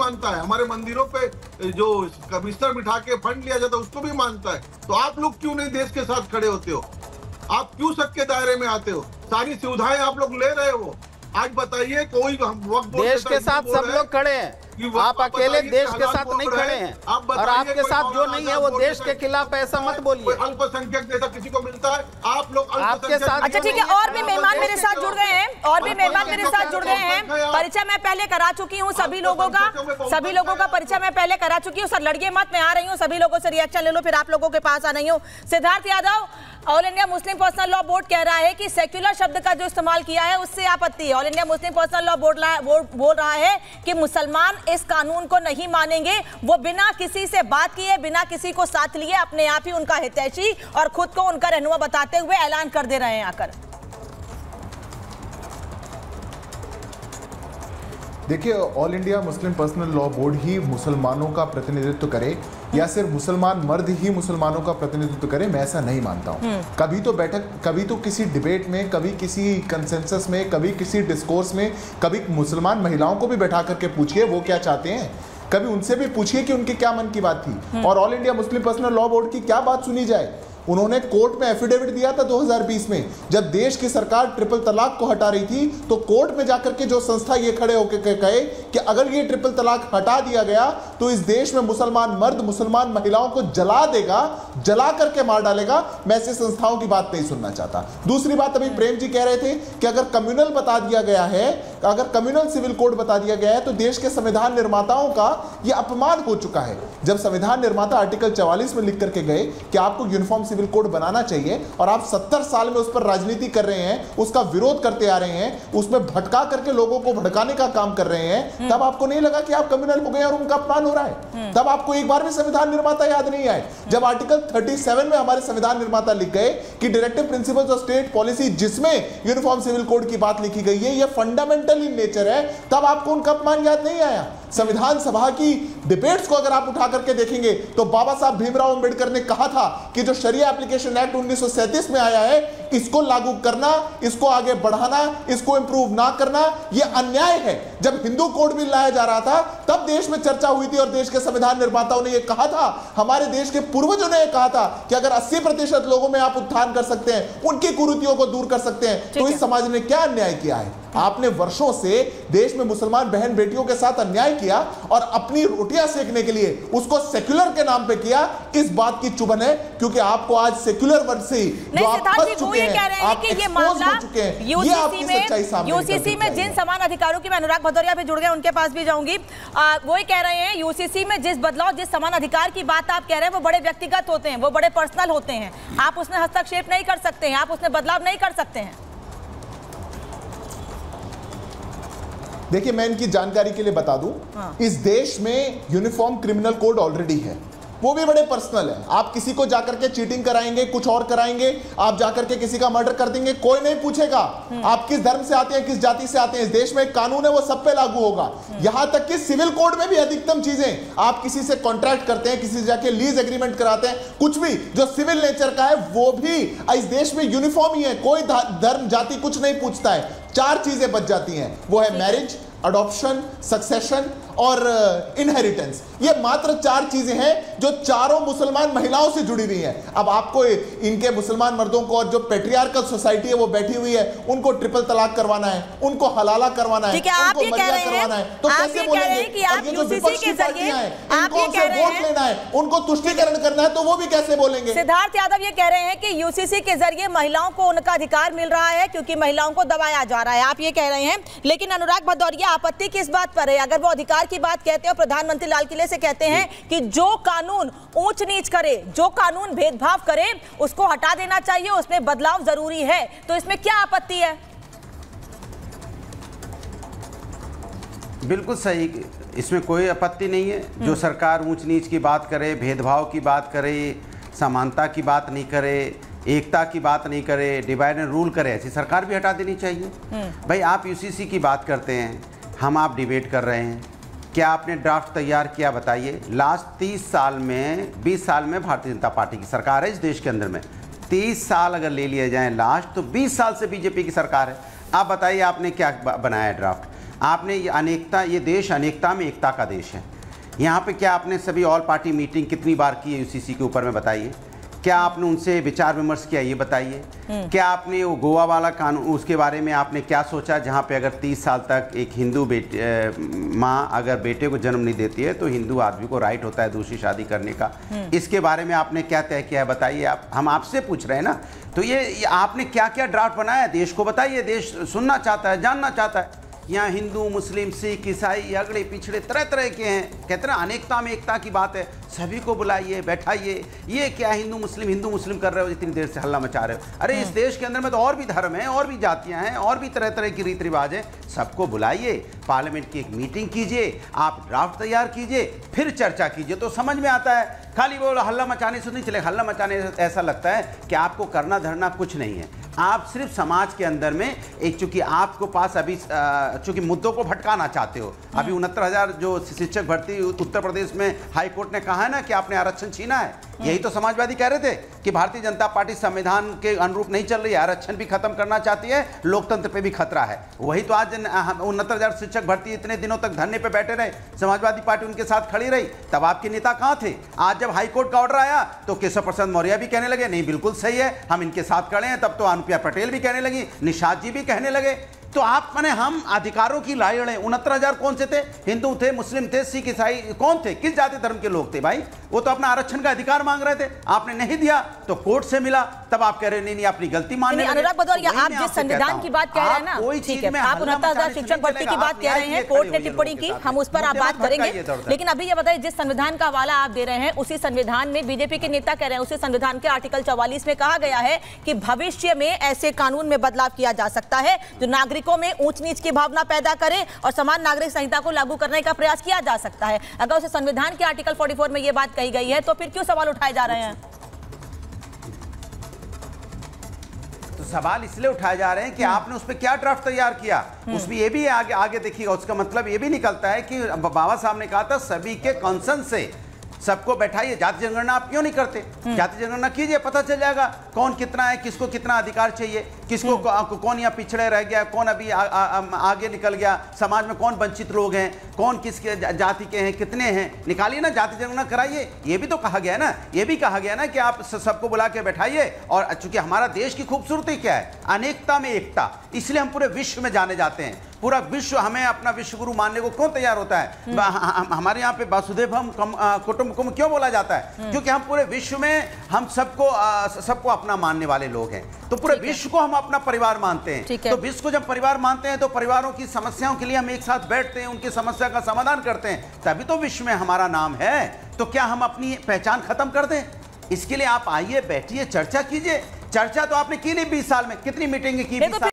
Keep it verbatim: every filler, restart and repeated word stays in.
मानता है, हमारे मंदिरों पे जो बिस्तर बिठा के फंड लिया जाता है उसको भी मानता है। तो आप लोग क्यों नहीं देश के साथ खड़े होते हो? आप क्यों सबके दायरे में आते हो? सारी सुविधाएं आप लोग ले रहे हो। आज बताइए, कोई वक्त देश के साथ सब लोग खड़े हैं, आप अकेले देश के साथ नहीं खड़े हैं, और आपके साथ जो नहीं है वो देश के खिलाफ ऐसा मत बोलिए। अल्पसंख्यक जैसा किसी को मिलता है, आप लोग आपके साथ। अच्छा ठीक है, और भी मेहमान मेरे साथ जुड़ गए हैं, और भी मेहमान मेरे साथ जुड़ गए हैं। परिचय मैं पहले करा चुकी हूँ सभी लोगों का, सभी लोगों का परिचय मैं पहले करा चुकी हूँ। सर लड़िए मत, मैं आ रही हूँ, सभी लोगों से रिएक्शन ले लो, फिर आप लोगों के पास आ रही हूँ। Siddharth Yadav, all India Muslim personal law board कह रहा है कि सेक्युलर शब्द का जो इस्तेमाल किया है उससे आपत्ति है। All India Muslim personal law board बोल रहा है कि मुसलमान इस कानून को नहीं मानेंगे। वो बिना किसी से बात किए, बिना किसी को साथ लिए अपने आप ही उनका हितैषी और खुद को उनका रहनुमा बताते हुए ऐलान कर दे रहे हैं आकर। देखिए, all India Muslim personal law board ही मुसलमानों का प्रतिनिधित्व करे या सिर्फ मुसलमान मर्द ही मुसलमानों का प्रतिनिधित्व करे, मैं ऐसा नहीं मानता हूँ। कभी तो बैठक, कभी तो किसी डिबेट में, कभी किसी कंसेंसस में, कभी किसी डिस्कोर्स में, कभी मुसलमान महिलाओं को भी बैठा करके पूछिए वो क्या चाहते हैं, कभी उनसे भी पूछिए कि उनकी क्या मन की बात थी। और all India Muslim personal law board की क्या बात सुनी जाए? उन्होंने कोर्ट में एफिडेविट दिया था दो हज़ार बीस में, जब देश की सरकार ट्रिपल तलाक को हटा रही थी, तो कोर्ट में जाकर के जो संस्था ये खड़े होकर कहे कि अगर ये ट्रिपल तलाक हटा दिया गया तो इस देश में मुसलमान मर्द मुसलमान महिलाओं को जला देगा, जला करके मार डालेगा। मैं ऐसी संस्थाओं की बात नहीं सुनना चाहता। दूसरी बात, अभी प्रेम जी कह रहे थे कि अगर कम्युनल बता दिया गया है, अगर कम्युनल सिविल कोड बता दिया गया है तो देश के संविधान निर्माताओं का यह अपमान हो चुका है। जब संविधान निर्माता आर्टिकल चवालीस में लिख करके गए कि आपको यूनिफॉर्म सिविल कोड बनाना चाहिए और आप सत्तर साल में उस पर राजनीति कर रहे हैं, उसका विरोध करते आ रहे हैं, उसमें भटका करके लोगों को भड़काने का काम कर रहे हैं, तब आपको नहीं लगा कि आप कम्युनल हो गए और उनका अपमान हो रहा है? तब आपको एक बार भी संविधान निर्माता याद नहीं आए? जब आर्टिकल सैंतीस में हमारे संविधान निर्माता लिख गए कि directive principles of state policy जिसमें यूनिफॉर्म सिविल कोड की बात लिखी गई है, यह फंडामेंटल इन नेचर है, तब आपको उनका अपमान याद नहीं आया? संविधान सभा की डिबेट्स को अगर आप उठा करके देखेंगे तो बाबा साहब भीमराव अंबेडकर ने कहा था कि जो शरिया एप्लीकेशन एक्ट उन्नीस सौ सैंतीस में आया है, इसको लागू करना, इसको आगे बढ़ाना, इसको इंप्रूव ना करना, यह अन्याय है। जब हिंदू कोड बिल लाया जा रहा था तब देश में चर्चा हुई थी और देश के संविधान निर्माताओं ने यह कहा था, हमारे देश के पूर्वजों ने यह कहा था कि अगर अस्सी प्रतिशत लोगों में आप उत्थान कर सकते हैं, उनकी कुरीतियों को दूर कर सकते हैं, तो इस समाज ने क्या अन्याय किया है? आपने वर्षों से देश में मुसलमान बहन बेटियों के साथ अन्याय किया और अपनी रोटियां सेकने के लिए उसको सेक्युलर के नाम पे किया। इस बात की चुभन है क्योंकि आपको आज सेक्युलर वर्ड से जो आप फंस चुके हैं, आप एक्सपोज हो चुके हैं, ये आपकी सच्चाई सामने यूसीसी में जिन समान अधिकारों की, मैं अनुराग भदौरिया भी जुड़ गए, उनके पास भी जाऊंगी। वो ही कह रहे हैं यूसीसी में जिस बदलाव, जिस समान अधिकार की बात आप कह रहे हैं वो बड़े व्यक्तिगत होते हैं, वो बड़े पर्सनल होते हैं, आप उसमें हस्तक्षेप नहीं कर सकते हैं, आप उसमें बदलाव नहीं कर सकते हैं। देखिए, मैं इनकी जानकारी के लिए बता दूं, हाँ। इस देश में यूनिफॉर्म क्रिमिनल कोड ऑलरेडी है, वो भी बड़े पर्सनल है। आप किसी को जाकर के चीटिंग कराएंगे, कुछ और कराएंगे, आप जाकर के किसी का मर्डर कर देंगे, कोई नहीं पूछेगा आप किस धर्म से आते हैं, किस जाति से आते हैं। इस देश में एक कानून है, वो सब पे लागू होगा। यहां तक कि सिविल कोड में भी अधिकतम चीजें, आप किसी से कॉन्ट्रैक्ट करते हैं, किसी से जाके लीज एग्रीमेंट कराते हैं, कुछ भी जो सिविल नेचर का है वो भी इस देश में यूनिफॉर्म ही है। कोई धर्म जाति कुछ नहीं पूछता है। चार चीजें बच जाती हैं, वो है मैरिज, अडॉप्शन, सक्सेशन और इनहेरिटेंस। ये मात्र चार चीजें हैं जो चारों मुसलमान महिलाओं से जुड़ी हुई हैं। अब आपको इनके मुसलमान मर्दों को और जो पेट्रियार्कल सोसाइटी है वो बैठी हुई है, उनको ट्रिपल तलाक करवाना है, उनको हलाला करवाना है, उनको मरिया करवाना है, तो कैसे बोलेंगे? और ये जो विपक्षी पार्टियां हैं, इनको उनसे वोट लेना है, उनको तुष्टीकरण करना है, तो वो भी कैसे बोलेंगे? सिद्धार्थ यादव ये कह रहे हैं कि यूसीसी के जरिए महिलाओं को उनका अधिकार मिल रहा है क्योंकि महिलाओं को दबाया जा रहा है, आप ये कह रहे हैं। लेकिन अनुराग भदौरिया, आपत्ति किस बात पर है? अगर वो अधिकार की बात कहते हैं, प्रधानमंत्री लाल किले से कहते हैं कि जो कानून ऊंच नीच करे, जो कानून भेदभाव करे, उसको हटा देना चाहिए, उसमें बदलाव जरूरी है, तो इसमें क्या आपत्ति है? बिल्कुल सही, इसमें कोई आपत्ति नहीं है। जो सरकार ऊंच नीच की बात करे, भेदभाव की बात करे, समानता की बात नहीं करे, एकता की बात नहीं करे, डिवाइड एंड रूल करे, ऐसी सरकार भी हटा देनी चाहिए। भाई, आप यूसीसी की बात करते हैं, हम आप डिबेट कर रहे हैं, क्या आपने ड्राफ्ट तैयार किया बताइए? लास्ट तीस साल में, बीस साल में भारतीय जनता पार्टी की सरकार है इस देश के अंदर में, तीस साल अगर ले लिए जाएं लास्ट, तो बीस साल से बीजेपी की सरकार है। आप बताइए आपने क्या बनाया है ड्राफ्ट? आपने ये अनेकता, ये देश अनेकता में एकता का देश है। यहाँ पे क्या आपने सभी ऑल पार्टी मीटिंग कितनी बार की है यूसीसी के ऊपर में बताइए? क्या आपने उनसे विचार विमर्श किया ये बताइए? क्या आपने वो गोवा वाला कानून उसके बारे में आपने क्या सोचा, जहाँ पे अगर तीस साल तक एक हिंदू बेटे माँ अगर बेटे को जन्म नहीं देती है तो हिंदू आदमी को राइट होता है दूसरी शादी करने का? इसके बारे में आपने क्या तय किया है बताइए? आप हम आपसे पूछ रहे हैं ना। तो ये, ये आपने क्या क्या ड्राफ्ट बनाया देश को बताइए। देश सुनना चाहता है, जानना चाहता है। यहाँ हिंदू, मुस्लिम, सिख, ईसाई, अगड़े पिछड़े तरह तरह के हैं। कहते हैं अनेकता में एकता की बात है, सभी को बुलाइए, बैठाइए। ये क्या हिंदू मुस्लिम हिंदू मुस्लिम कर रहे हो, इतनी देर से हल्ला मचा रहे हो? अरे इस देश के अंदर में तो और भी धर्म है, और भी जातियां हैं, और भी तरह तरह की रीति रिवाज है। सबको बुलाइए, पार्लियामेंट की एक मीटिंग कीजिए, आप ड्राफ्ट तैयार कीजिए, फिर चर्चा कीजिए, तो समझ में आता है। खाली वो हल्ला मचाने से नहीं चलेगा। हल्ला मचाने से ऐसा लगता है कि आपको करना धरना कुछ नहीं है। आप सिर्फ समाज के अंदर में एक, चूंकि आपको पास अभी चूंकि मुद्दों को भटकाना चाहते हो। अभी उनहत्तर हजार जो शिक्षक भर्ती उत्तर प्रदेश में हाई कोर्ट ने कहा है ना कि आपने आरक्षण छीना है। यही तो समाजवादी कह रहे थे कि भारतीय जनता पार्टी संविधान के अनुरूप नहीं चल रही है, आरक्षण भी खत्म करना चाहती है, लोकतंत्र पे भी खतरा है। वही तो आज उनहत्तर हजार शिक्षक भर्ती इतने दिनों तक धरने पे बैठे रहे, समाजवादी पार्टी उनके साथ खड़ी रही। तब आपके नेता कहाँ थे? आज जब हाईकोर्ट का ऑर्डर आया तो केशव प्रसाद मौर्य भी कहने लगे नहीं बिल्कुल सही है, हम इनके साथ खड़े हैं। तब तो अनुप्रिया पटेल भी कहने लगी, निषाद जी भी कहने लगे। तो आप माने हम अधिकारों की लड़ाई लड़े। उनहत्तर हजार कौन से थे? हिंदू थे, मुस्लिम थे, सिख, ईसाई, कौन थे? किस जाति धर्म के लोग थे भाई? वो तो अपना आरक्षण का अधिकार मांग रहे थे, आपने नहीं दिया तो कोर्ट से मिला। तब आप कह रहे नहीं नहीं अपनी गलती मानने। अनुराग भदौरिया, आप जिस संविधान की बात कह रहे हैं ना, ठीक है, आप उनहत्तर हजार शिक्षक भर्ती की बात कह रहे हैं, कोर्ट ने टिप्पणी की, हम उस पर आप बात करेंगे। लेकिन अभी ये बताइए, जिस संविधान का हवाला आप दे रहे हैं उसी संविधान में बीजेपी के नेता कह रहे हैं, उसी संविधान के आर्टिकल चौवालीस में कहा गया है कि भविष्य में ऐसे कानून में बदलाव किया जा सकता है जो नागरिकों में ऊंच नीच की भावना पैदा करे और समान नागरिक संहिता को लागू करने का प्रयास किया जा सकता है। अगर उसे संविधान के आर्टिकल चौवालीस में यह बात कही गई है तो फिर क्यों सवाल उठाए जा रहे हैं? तो सवाल इसलिए उठाए जा रहे हैं कि आपने उस पर क्या ड्राफ्ट तैयार किया। उसमें ये भी आगे आगे देखिएगा, उसका मतलब ये भी निकलता है कि बाबा साहब ने कहा था सभी के कंसेंट से सबको बैठाइए। जाति जनगणना आप क्यों नहीं करते? जाति जनगणना कीजिए, पता चल जाएगा कौन कितना है, किसको कितना अधिकार चाहिए, किसको कौन यहाँ पिछड़े रह गया, कौन अभी आ, आ, आ, आगे निकल गया, समाज में कौन वंचित लोग हैं, कौन किस जाति के हैं, कितने हैं, निकालिए ना, जाति जनगणना कराइए। ये भी तो कहा गया ना, ये भी कहा गया ना कि आप सबको बुला के बैठाइए। और चूंकि हमारा देश की खूबसूरती क्या है? अनेकता में एकता, इसलिए हम पूरे विश्व में जाने जाते हैं। पूरा विश्व हमें अपना विश्व गुरु मानने को क्यों तैयार होता है? हमारे यहाँ पे वासुदेवम कुटुंबकम क्यों बोला जाता है? क्योंकि हम पूरे विश्व में हम सबको सबको अपना मानने वाले लोग हैं। तो पूरे विश्व को हम अपना परिवार मानते हैं। तो विश्व को जब परिवार मानते हैं तो परिवारों की समस्याओं के लिए हम एक साथ बैठते हैं, उनकी समस्या का समाधान करते हैं, तभी तो विश्व में हमारा नाम है। तो क्या हम अपनी पहचान खत्म कर दें? इसके लिए आप आइए, बैठिए, चर्चा कीजिए। चर्चा तो आपने की नहीं बीस साल में, कितनी मीटिंग की?